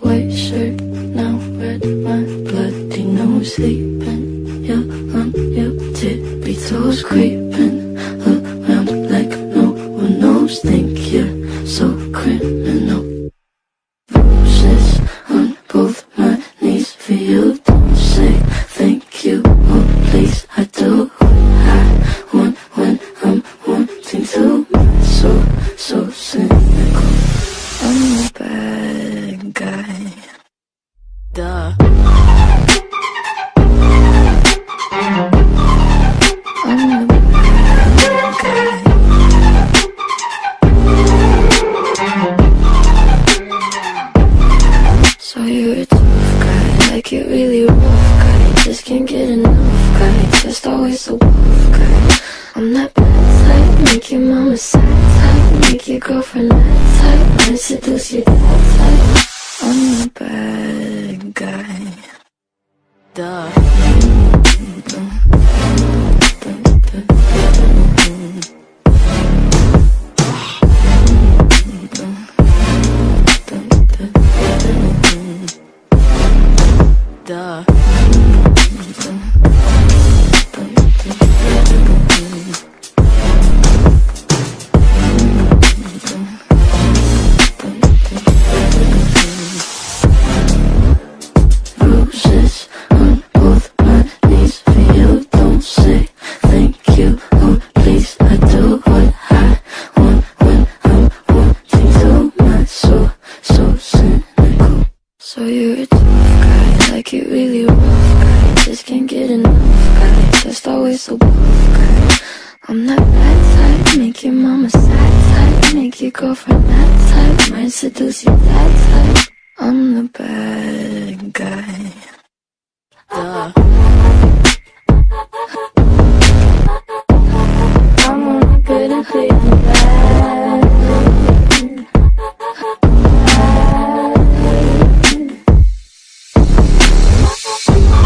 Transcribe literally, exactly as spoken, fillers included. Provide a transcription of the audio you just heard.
white shirt, now red, my bloody nose sleeping. You're on your tippy toes, creeping around like no one knows. Think you're so criminal. Bruises on both my knees for you. Don't say thank you, oh please. I do what I want when I'm wanting to. So, so cynical. I'm the bad guy. Duh. I'm the bad guy. So you're a tough guy, like you're really rough guy. Just can't get enough guy, just always so buff guy. I'm that bad type, make your mama sad type, make your girlfriend mad type, might seduce your dad type. I'm the bad guy. Duh. Duh. Bruises on both my knees for you. Don't say thank you, oh please. I do what I want when I'm wanting to. Not so, so cynical. So you're a tough guy, like you really rough guy. Just can't get enough guy, just always so buff guy. I'm that bad type, make your mama sad type, make your girlfriend mad type, might seduce your dad type. I'm the bad guy. Duh. I'm only good at being bad. Bad.